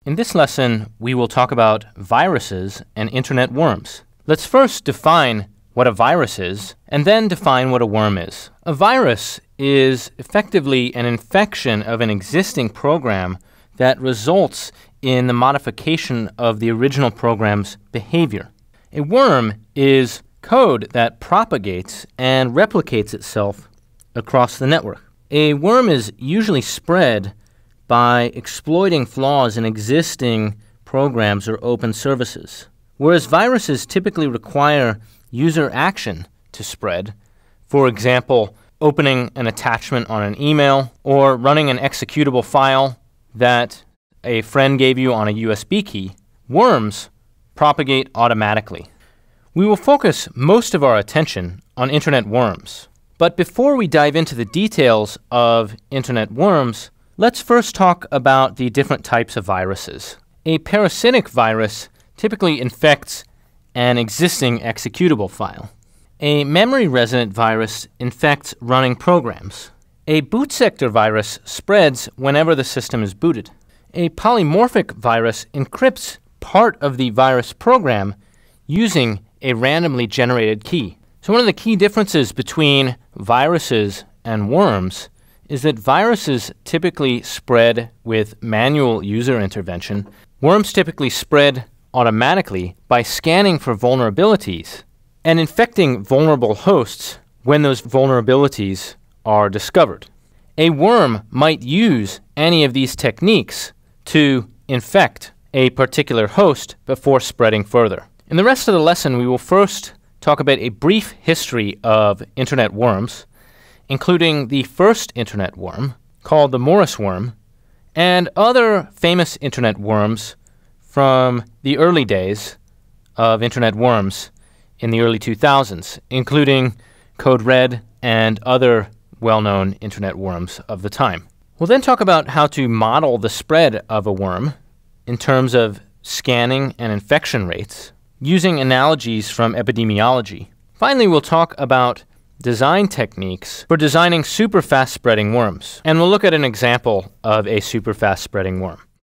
In this lesson, we will talk about viruses and internet worms. Let's first define what a virus is, and then define what a worm is. A virus is effectively an infection of an existing program that results in the modification of the original program's behavior. A worm is code that propagates and replicates itself across the network. A worm is usually spread by exploiting flaws in existing programs or open services, whereas viruses typically require user action to spread. For example, opening an attachment on an email or running an executable file that a friend gave you on a USB key. Worms propagate automatically. We will focus most of our attention on internet worms. But before we dive into the details of internet worms, let's first talk about the different types of viruses. A parasitic virus typically infects an existing executable file. A memory-resident virus infects running programs. A boot sector virus spreads whenever the system is booted. A polymorphic virus encrypts part of the virus program using a randomly generated key. So one of the key differences between viruses and worms is that viruses typically spread with manual user intervention. Worms typically spread automatically by scanning for vulnerabilities and infecting vulnerable hosts when those vulnerabilities are discovered. A worm might use any of these techniques to infect a particular host before spreading further. In the rest of the lesson, we will first talk about a brief history of internet worms, including the first internet worm, called the Morris worm, and other famous internet worms from the early days of internet worms in the early 2000s, including Code Red and other well-known internet worms of the time. We'll then talk about how to model the spread of a worm in terms of scanning and infection rates, using analogies from epidemiology. Finally, we'll talk about design techniques for designing super fast spreading worms, and we'll look at an example of a super fast spreading worm.